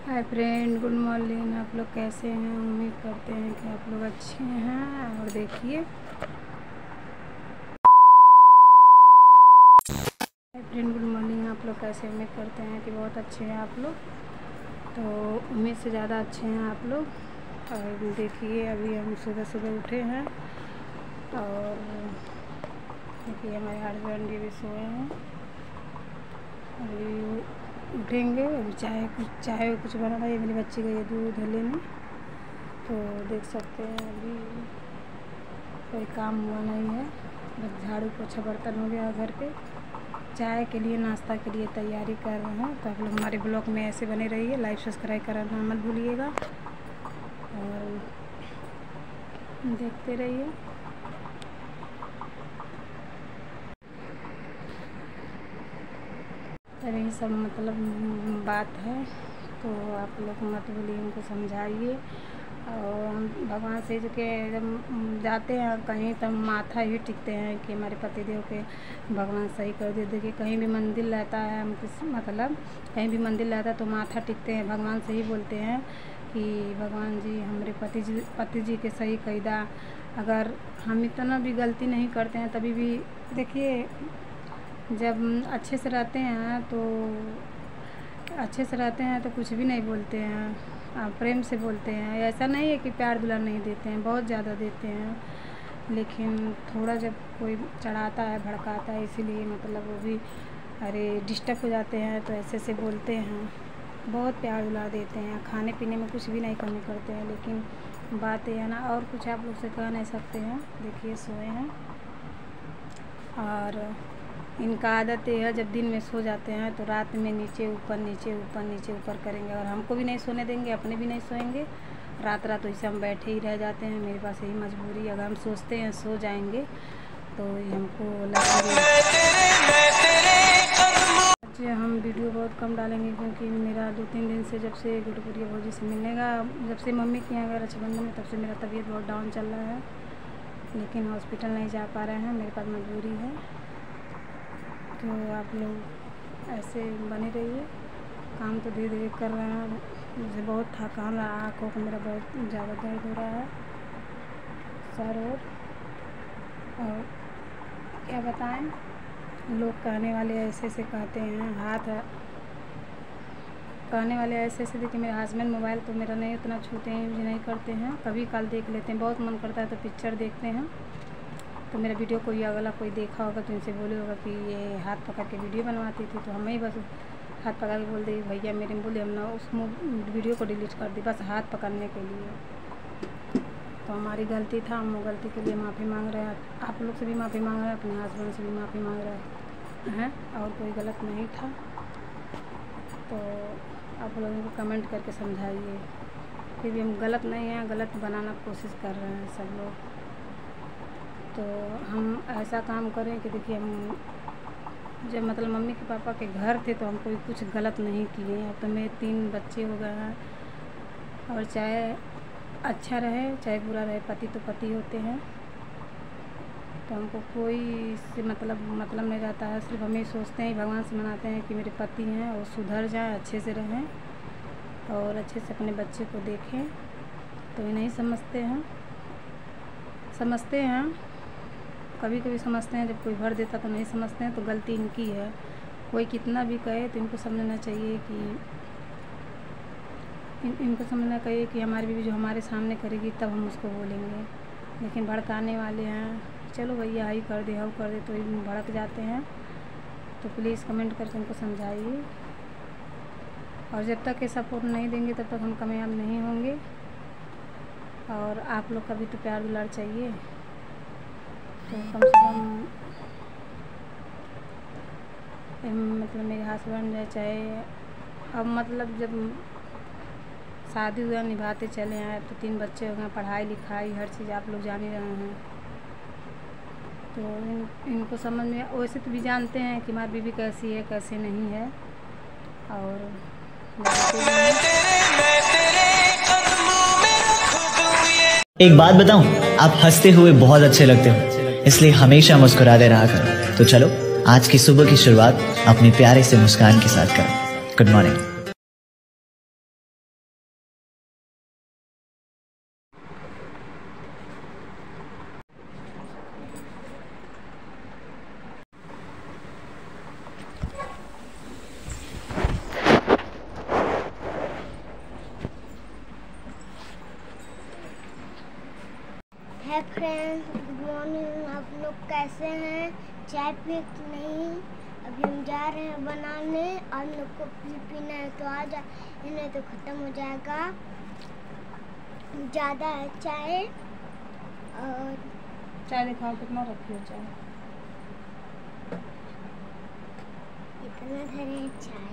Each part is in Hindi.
Hi friend, good morning. आप लोग कैसे हैं? उम्मीद करते हैं कि आप लोग अच्छे हैं। और देखिए, हाय फ्रेंड, गुड मॉर्निंग। आप लोग कैसे? उम्मीद करते हैं कि बहुत अच्छे हैं आप लोग। तो उम्मीद से ज़्यादा अच्छे हैं आप लोग। और देखिए, अभी हम सुबह सुबह उठे हैं और देखिए हमारे हस्बैंड जी भी सोए हैं। अभी उठेंगे, अभी चाय कुछ बनाना है। मेरी बच्ची का ये दूध लेने, तो देख सकते हैं अभी कोई काम हुआ नहीं है, बस झाड़ू पोछा बर्तन हो गया घर पे। चाय के लिए, नाश्ता के लिए तैयारी कर रहे हैं। तो आप लोग हमारे ब्लॉग में ऐसे बने रहिए, लाइक सब्सक्राइब करना मत भूलिएगा और देखते रहिए। और यही सब मतलब बात है, तो आप लोग मत भूलिए, उनको समझाइए। और भगवान से जो कि जब जाते हैं कहीं तब माथा ही टिकते हैं कि हमारे पतिदेव के भगवान सही कर दे। देखिए कहीं भी मंदिर रहता है, मतलब कहीं भी मंदिर रहता है तो माथा टिकते हैं, भगवान से ही बोलते हैं कि भगवान जी हमारे पति जी के सही कैदा। अगर हम इतना भी गलती नहीं करते हैं तभी भी देखिए, जब अच्छे से रहते हैं तो कुछ भी नहीं बोलते हैं, प्रेम से बोलते हैं। ऐसा नहीं है कि प्यार दुलार नहीं देते हैं, बहुत ज़्यादा देते हैं। लेकिन थोड़ा जब कोई चढ़ाता है, भड़काता है, इसीलिए मतलब वो भी डिस्टर्ब हो जाते हैं तो ऐसे से बोलते हैं। बहुत प्यार दुलार देते हैं, खाने पीने में कुछ भी नहीं कमी करते हैं। लेकिन बात ये है ना, और कुछ आप लोग से कह नहीं सकते हैं। देखिए सोए हैं और इनका आदत ये है, जब दिन में सो जाते हैं तो रात में नीचे ऊपर करेंगे और हमको भी नहीं सोने देंगे, अपने भी नहीं सोएंगे। रात वैसे हम बैठे ही रह जाते हैं। मेरे पास यही मजबूरी है, अगर हम सोचते हैं सो जाएंगे तो हमको आज हम वीडियो बहुत कम डालेंगे, क्योंकि मेरा 2-3 दिन से जब से गुटपुरिया भौजी से मिलने का, जब से मम्मी के यहाँ गया रक्षाबंधन में, तब से मेरा तबीयत बहुत डाउन चल रहा है। लेकिन हॉस्पिटल नहीं जा पा रहे हैं, मेरे पास मजबूरी है। तो आप लोग ऐसे बने रहिए। काम तो धीरे धीरे कर रहे हैं। मुझे बहुत थकान रहा, आँखों को मेरा बहुत ज़्यादा दर्द हो रहा है, सर और क्या बताएं। लोग कहने वाले ऐसे ऐसे कहते हैं, कहने वाले ऐसे ऐसे। देखिए मेरे हस्बैंड मोबाइल तो मेरा नहीं उतना छूते हैं, यूज नहीं करते हैं, कभी काल देख लेते हैं। बहुत मन करता है तो पिक्चर देखते हैं। तो मेरा वीडियो कोई अगला कोई देखा होगा तो इनसे बोले होगा कि ये हाथ पकड़ के वीडियो बनवाती थी, तो हमें ही बस हाथ पकड़ के बोल दी भैया मेरे में, बोले हम ना उस वीडियो को डिलीट कर दी, बस हाथ पकड़ने के लिए। तो हमारी गलती था, हम वो गलती के लिए माफ़ी मांग रहे हैं। आप लोग से भी माफ़ी मांग रहे हैं, अपने हस्बैंड से भी माफ़ी मांग रहे हैं, और कोई गलत नहीं था। तो आप लोगों को कमेंट करके समझाइए। फिर भी हम गलत नहीं हैं, गलत बनाना कोशिश कर रहे हैं सब लोग। तो हम ऐसा काम करें कि देखिए, हम जब मतलब मम्मी के पापा के घर थे तो हम कोई कुछ गलत नहीं किए। अब तो मेरे 3 बच्चे हो गए हैं, और चाहे अच्छा रहे चाहे बुरा रहे, पति तो पति होते हैं। तो हमको कोई इससे मतलब नहीं रहता है। सिर्फ हम ये सोचते हैं, भगवान से मनाते हैं कि मेरे पति हैं और सुधर जाएं, अच्छे से रहें और अच्छे से अपने बच्चे को देखें। तो ये नहीं समझते हैं, कभी कभी समझते हैं, जब कोई भर देता तो नहीं समझते हैं। तो गलती इनकी है। कोई कितना भी कहे तो इनको समझना चाहिए कि हमारी बीवी जो हमारे सामने करेगी तब हम उसको बोलेंगे। लेकिन भड़काने वाले हैं, चलो भैया हाई कर दे हाउ कर दे, तो भड़क जाते हैं। तो प्लीज़ कमेंट करके उनको समझाइए। और जब तक ये सपोर्ट नहीं देंगे तब तक हम कामयाब नहीं होंगे। और आप लोग का भी तो प्यार दुलार चाहिए। तो कम से कम मतलब मेरे हस्बैंड है, चाहे अब मतलब जब शादी हुआ निभाते चले आए, तो 3 बच्चे हो गए, पढ़ाई लिखाई हर चीज़ आप लोग जान ही रहे हैं। तो इनको समझ में, वैसे तो भी जानते हैं कि हमारी बीवी कैसी है कैसे नहीं है। और एक बात बताऊं, आप हंसते हुए बहुत अच्छे लगते हो, इसलिए हमेशा मुस्कुराते रहा करो। तो चलो आज की सुबह की शुरुआत अपने प्यारे से मुस्कान के साथ करो। Good morning. Hi friends, good morning. आप लोग कैसे हैं? चाय पिए कि नहीं? अभी हम जा रहे हैं बनाने। आप लोग को पीना है तो आ जा, नहीं तो ख़त्म हो जाएगा। ज़्यादा है चाय। और चाय दिखाओ कितना रखी हो चाय। इतना धरे चाय।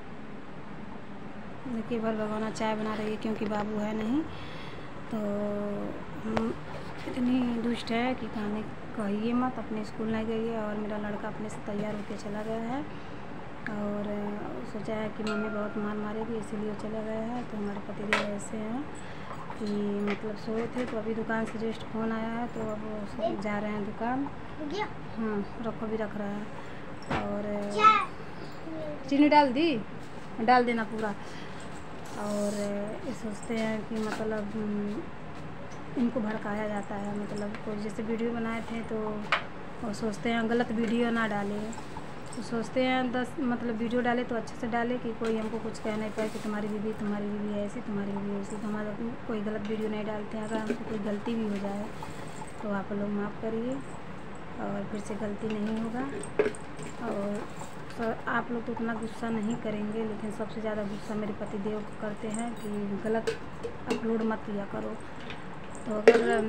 देखिए भर भगवाना चाय बना रही है क्योंकि बाबू है नहीं, तो हम इतनी दुष्ट है कि खाने कहिए मत। अपने स्कूल नहीं गई है और मेरा लड़का अपने से तैयार होकर चला गया है और सोचा है कि मम्मी बहुत मार मारेगी इसीलिए चला गया है। तो हमारे पतिदेव ऐसे हैं कि मतलब सोए थे, तो अभी दुकान से जस्ट फ़ोन आया है तो अब सब जा रहे हैं दुकान। हाँ रखो भी रख रहा है। और चीनी डाल देना पूरा। और ये सोचते हैं कि मतलब इनको भड़काया जाता है, मतलब कोई जैसे वीडियो बनाए थे तो वो सोचते हैं गलत वीडियो ना डाले, तो सोचते हैं 10 मतलब वीडियो डाले तो अच्छे से डाले कि कोई हमको कुछ कह नहीं पाए कि तुम्हारी बीवी ऐसी, तुम्हारी बीवी ऐसी। तो हमारा कोई गलत वीडियो नहीं डालते हैं। अगर हमसे कोई गलती भी हो जाए तो आप लोग माफ़ करिए और फिर से गलती नहीं होगा। और तो आप लोग तो उतना गुस्सा नहीं करेंगे, लेकिन सबसे ज़्यादा गुस्सा मेरे पतिदेव को करते हैं कि गलत अपलोड मत किया करो। तो अगर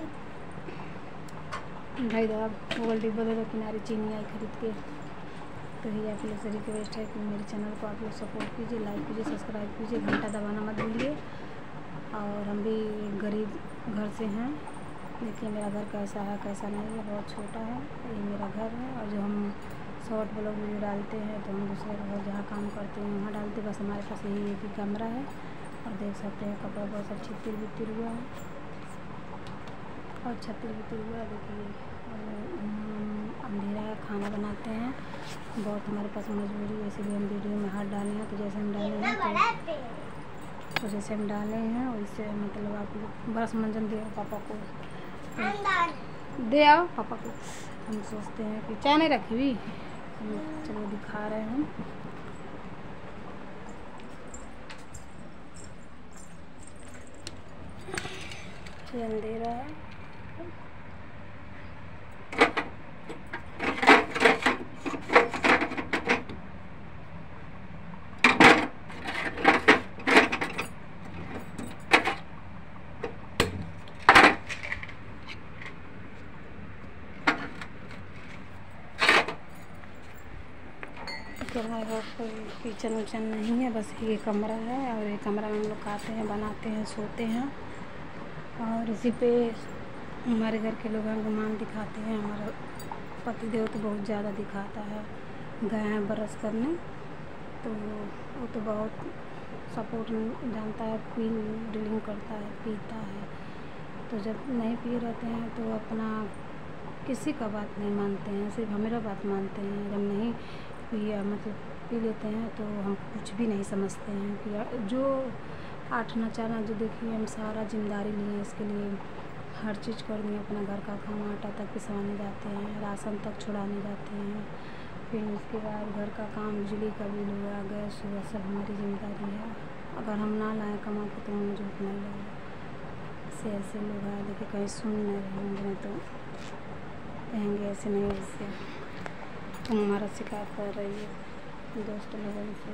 भाई दो गूगल डिब्बा दे दो किनारे चीनी आई खरीद के। तो ये आप लोग से रिक्वेस्ट है कि मेरे चैनल को आप लोग सपोर्ट कीजिए, लाइक कीजिए, सब्सक्राइब कीजिए, घंटा दबाना मत भूलिए। और हम भी गरीब घर से हैं। देखिए मेरा घर कैसा है कैसा नहीं है, बहुत छोटा है। ये मेरा घर है और जो हम शॉर्ट ब्लॉग वीडियो डालते हैं तो हम दूसरे के घर जहाँ काम करते हैं वहाँ डालते। बस हमारे पास यही एक ही कैमरा है और देख सकते हैं कपड़ा बहुत सब छितर बितर हुआ है और छतर बितर हुआ है। देखिए अंधेरा है, खाना बनाते हैं, बहुत हमारे पास मजबूरी है इसलिए हम वीडियो में हाथ डाले हैं। तो जैसे हम डाले हैं तो जैसे हम डाले हैं वैसे मतलब आप लोग बस मंजन दे पापा को, दे आओ पापा को। हम सोचते हैं कि चाय नहीं रखी हुई, चलो दिखा रहे हैं हम। ये अंधेरा है। हमारे घर कोई किचन उचन नहीं है, बस ये कमरा है और ये कमरा में हम लोग खाते हैं, बनाते हैं, सोते हैं। और इसी पे हमारे घर के लोग गुमान दिखाते हैं। हमारा पतिदेव तो बहुत ज़्यादा दिखाता है, गए हैं ब्रश करने तो वो तो बहुत सपोर्ट जानता है, ड्रिलिंग करता है, पीता है। तो जब नहीं पी रहते हैं तो अपना किसी का बात नहीं मानते हैं, सिर्फ हमारा बात मानते हैं। जब नहीं पिया मतलब पी लेते हैं तो हम कुछ भी नहीं समझते हैं कि जो आठना चाहना जो देखिए हम सारा जिम्मेदारी लिए इसके लिए, हर चीज़ कर दिए। अपना घर का खाना आटा तक पिसवाने जाते हैं, राशन तक छुड़ाने जाते हैं। फिर उसके बाद घर का काम, बिजली का बिल हुआ, गैस हुआ, सब हमारी जिम्मेदारी है। अगर हम ना लाएँ कमा के तो हमें झूठ नहीं लगे। ऐसे लोग हैं देखिए, कहीं सुन नहीं रहे होंगे तो कहेंगे ऐसे नहीं वैसे, तुम हमारा शिकायत कर रही है दोस्तों लोगों से।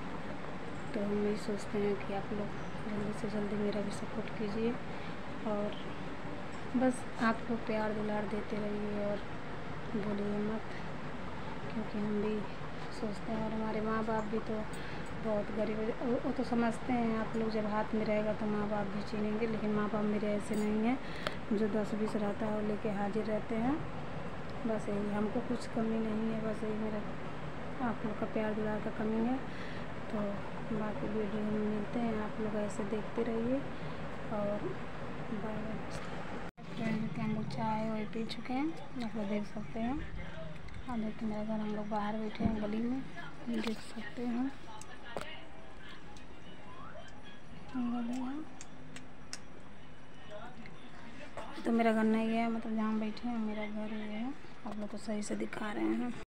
तो हम यही सोचते हैं कि आप लोग जल्दी से जल्दी मेरा भी सपोर्ट कीजिए और बस आप लोग प्यार दुलार देते रहिए और बोलिए मत, क्योंकि हम भी सोचते हैं। और हमारे माँ बाप भी तो बहुत गरीब है, वो तो समझते हैं। आप लोग जब हाथ में रहेगा तो माँ बाप भी चीनेंगे, लेकिन माँ बाप मेरे ऐसे नहीं हैं। जो 10-20 रहता है वो लेके हाजिर रहते हैं। बस यही, हमको कुछ कमी नहीं है, बस यही मेरा आप लोग का प्यार दुलार का कमी है। तो बाकी वीडियो में मिलते हैं, आप लोग ऐसे देखते रहिए और बाय बाय। हम लोग चाय वही पी चुके हैं, आप लोग देख सकते हैं। और देखिए मेरा घर, हम लोग बाहर बैठे हैं गली में, देख सकते हैं गली है। तो मेरा घर नहीं है, मतलब जहाँ हम बैठे हैं मेरा घर ही है। आप लोग को सही से दिखा रहे हैं।